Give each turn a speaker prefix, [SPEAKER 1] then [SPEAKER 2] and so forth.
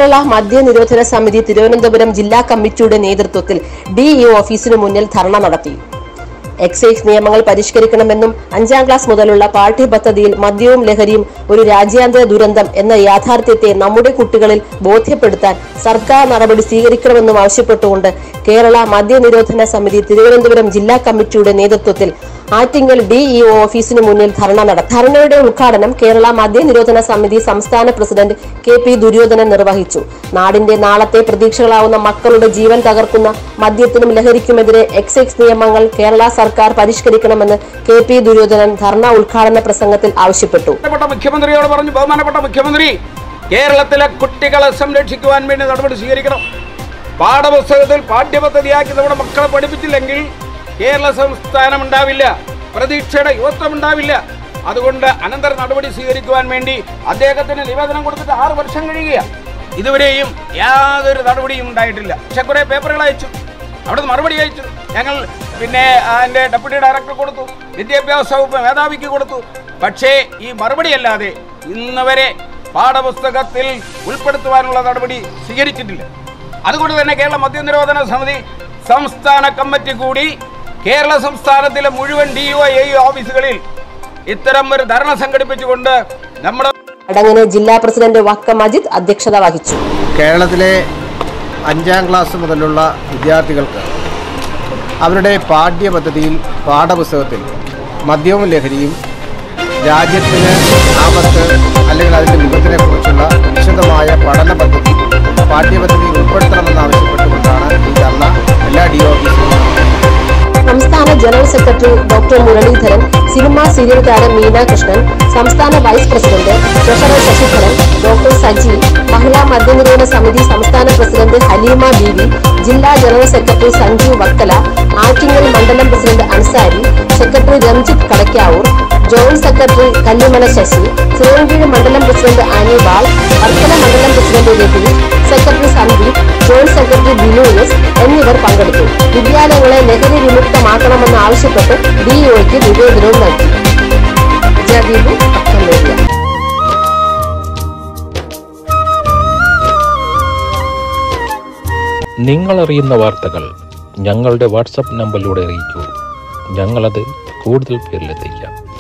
[SPEAKER 1] കേരള മദ്യനിരോധന സമിതി തിരുവനന്തപുരം ജില്ലാ കമ്മിറ്റിയുടെ നേതൃത്വത്തിൽ ഡിഇഒ ഓഫീസിനു മുന്നിൽ ധർണ നടത്തി. എക്സൈസ് നിയമങ്ങൾ പരിഷ്കരിക്കണമെന്നും 5ാം ക്ലാസ് മുതലുള്ള പാഠ്യപദ്ധതിയിൽ മദ്യവും ലഹരിയും ഒരു രാജ്യാന്തര ദുരന്തം എന്ന യാഥാർത്ഥ്യത്തെ നമ്മുടെ കുട്ടികളിൽ ബോധ്യപ്പെടുത്താൻ സർക്കാർ നടപടി സ്വീകരിക്കണമെന്നും ആവശ്യപ്പെട്ടുകൊണ്ട് കേരള മദ്യനിരോധന സമിതി തിരുവനന്തപുരം ജില്ലാ കമ്മിറ്റിയുടെ നേതൃത്വത്തിൽ ആറ്റിങ്ങൽ ഡിഇഒ ഓഫീസിനു മുന്നിൽ ധർണ നടത്തി. ധർണയുടെ ഉദ്ഘാടനം കേരള മദ്യനിരോധന സമിതി സംസ്ഥാന പ്രസിഡന്റ് കെ.പി. ദുര്യോധനൻ നിർവഹിച്ചു. നാടിന്റെ നാളത്തെ പ്രതീക്ഷകളാവുന്ന മക്കളുടെ ജീവൻ തകർക്കുന്ന മദ്യത്തിനും ലഹരിക്കുമെതിരെ എക്സൈസ് നിയമങ്ങൾ കേരള സർക്കാർ പരിഷ്കരിക്കണമെന്ന് കെ.പി. ദുര്യോധനൻ ധർണ ഉദ്ഘാടന പ്രസംഗത്തിൽ ആവശ്യപ്പെട്ടു.
[SPEAKER 2] മുഖ്യമന്ത്രിയോട് പറഞ്ഞു, ബഹുമാനപ്പെട്ട മുഖ്യമന്ത്രി, കേരളത്തിലെ കുട്ടികളെ സംരക്ഷിക്കുവാൻ വേണ്ടി നടപടി സ്വീകരിക്കണം. പാഠപുസ്തകത്തിൽ പാഠ്യപദ്ധതിയാക്കി നമ്മുടെ മക്കളെ പഠിപ്പിച്ചില്ലെങ്കിൽ കേരള സംസ്ഥാനം ഉണ്ടാവില്ല, പ്രതീക്ഷയുടെ യുവത്വം ഉണ്ടാവില്ല. അതുകൊണ്ട് അനന്തര നടപടി സ്വീകരിക്കുവാൻ വേണ്ടി അദ്ദേഹത്തിന് നിവേദനം കൊടുത്തിട്ട് 6 വർഷം കഴിയുക. ഇതുവരെയും യാതൊരു നടപടിയും ഉണ്ടായിട്ടില്ല. പക്ഷെ കുറെ പേപ്പറുകൾ അയച്ചു, അവിടെ മറുപടി അയച്ചു. ഞങ്ങൾ അതിന്റെ ഡെപ്യൂട്ടി ഡയറക്ടർ കൊടുത്തു, വിദ്യാഭ്യാസ വകുപ്പ് മേധാവിക്ക് കൊടുത്തു. പക്ഷേ ഈ മറുപടി അല്ലാതെ ഇന്ന് വരെ പാഠപുസ്തകത്തിൽ ഉൾപ്പെടുത്തുവാനുള്ള നടപടി സ്വീകരിച്ചിട്ടില്ല. അതുകൊണ്ട് തന്നെ കേരള മദ്യനിരോധന സമിതി സംസ്ഥാന കമ്മിറ്റി കൂടി കേരള സംസ്ഥാനത്തിലെ മുഴുവൻ ഡിഇഒ ഓഫീസുകളിൽ ഇത്തരം ഒരു ധർണ സംഘടിപ്പിച്ചുകൊണ്ട് നമ്മുടെ
[SPEAKER 1] ചടങ്ങിന് ജില്ലാ പ്രസിഡന്റ് വക്കം മജിദ് അധ്യക്ഷത വഹിച്ചു.
[SPEAKER 3] കേരളത്തിലെ 5ാം ക്ലാസ് മുതലുള്ള വിദ്യാർത്ഥികൾക്ക് അവരുടെ പാഠ്യപദ്ധതിയിൽ പാഠപുസ്തകത്തിൽ മദ്യവും ലഹരിയും രാജ്യത്തിന് ആപത്ത് അല്ലെങ്കിൽ അതിൻ്റെ വിപത്തിനെ കുറിച്ചുള്ള വിശദമായ പഠന പദ്ധതി പാഠ്യപദ്ധതിയിൽ ഉൾപ്പെടുത്തണമെന്നാവശ്യപ്പെട്ടുകൊണ്ടാണ് ഈ ധർണ എല്ലാ ഡിഇഒ ഓഫീസിലും.
[SPEAKER 1] സംസ്ഥാന general secretary doctor Muraleedharan, cinema serial താരം മീന കൃഷ്ണൻ, സംസ്ഥാന vice president treasurer Sasidharan, doctor Saji, മഹിളാ മദ്യനിരോധന സമിതി സംസ്ഥാന പ്രസിഡന്റ് ഹലീമ ബീവി, ജില്ലാ ജനറൽ സെക്രട്ടറി സഞ്ജു വക്കല, ആറ്റിങ്ങൽ മണ്ഡലം president Ansari, secretary Ranjith Kadakkavoor, joint secretary Kallumala Sasi, Chirayinkeezhu മണ്ഡലം പ്രസിഡന്റ് ആനിബാൾ, വർക്കല മണ്ഡലം president Ratheesh, secretary Sandeep, joint secretary Binoyas എന്നിവർ പങ്കെടുത്തു. വിദ്യാലയങ്ങളെ ലഹരി വിമുക്തമാക്കണമെന്ന് ആവശ്യപ്പെട്ട് ഡിഇഒയ്ക്ക് നിവേദനവും നൽകി. ജബീബ് അക്കമേരിയ.
[SPEAKER 4] നിങ്ങൾ അറിയുന്ന വാർത്തകൾ ഞങ്ങളുടെ വാട്സ്ആപ്പ് നമ്പറിലൂടെ അറിയിക്കൂ. ഞങ്ങളത് കൂടുതൽ പേരിലെത്തിക്കാം.